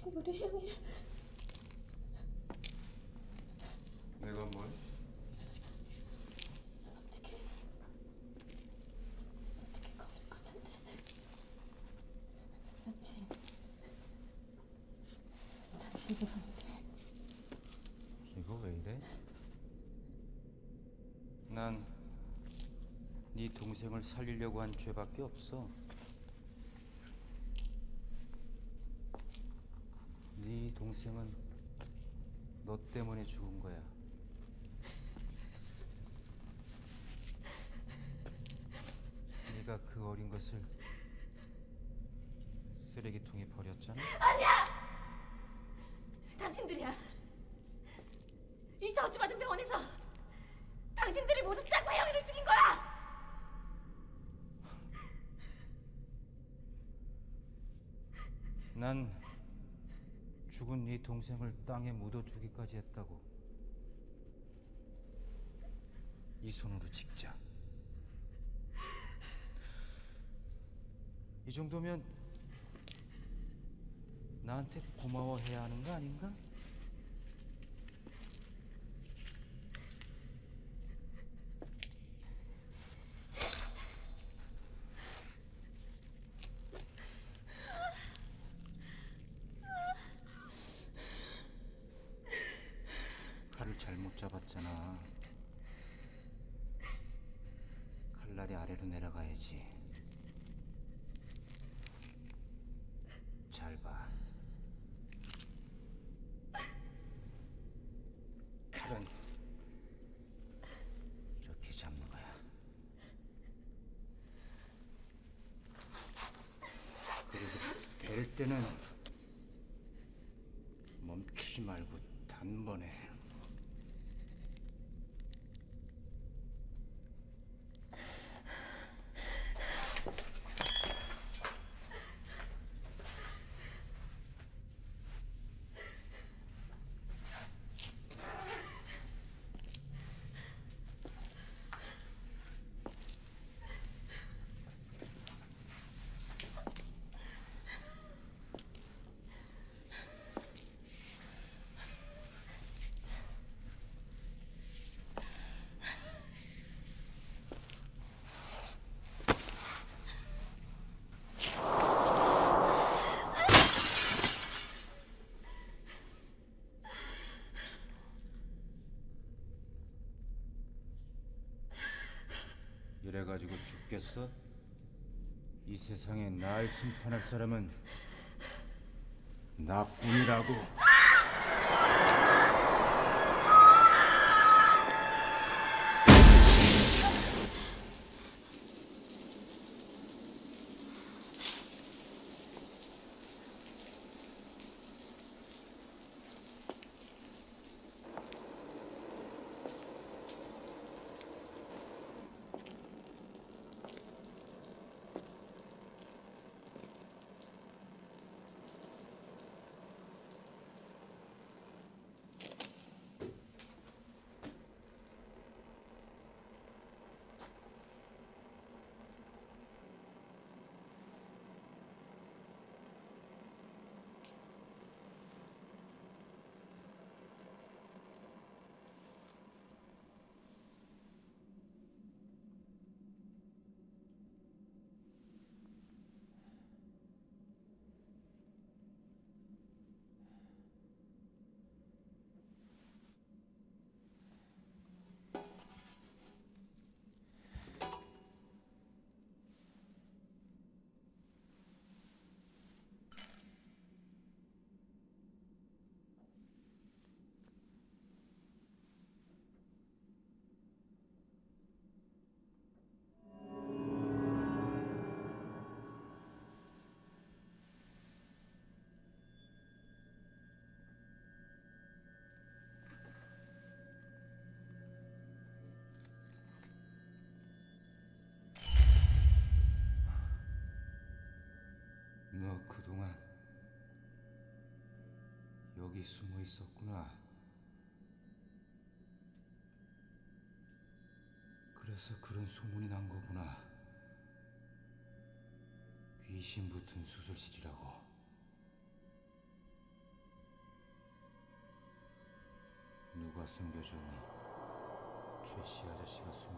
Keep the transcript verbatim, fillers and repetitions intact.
우리 혜영이를 내가 뭘? 어떻게 어떻게 걸릴 것 같은데. 당신 당신 무섭대. 이거 왜 이래? 난 네 동생을 살리려고 한 죄밖에 없어. 네 동생은 너 때문에 죽은 거야. 네가 그 어린 것을 쓰레기통에 버렸잖아. 아니야! 당신들이야. 이 저주받은 병원에서 당신들이 모두 짜고 혜영이를 죽인 거야! 난 죽은 네 동생을 땅에 묻어주기까지 했다고. 이 손으로 직자. 이 정도면 나한테 고마워해야 하는 거 아닌가? 칼을 잘못 잡았잖아. 칼날이 아래로 내려가야지. 잘 봐. 칼은 이렇게 잡는 거야. 그리고 베를 때는 멈추지 말고 단번에. 이래가지고 죽겠어? 이 세상에 날 심판할 사람은 나뿐이라고. 너 그동안 여기 숨어 있었구나. 그래서 그런 소문이 난 거구나. 귀신 붙은 수술실이라고. 누가 숨겨줬니? 최씨 아저씨가 숨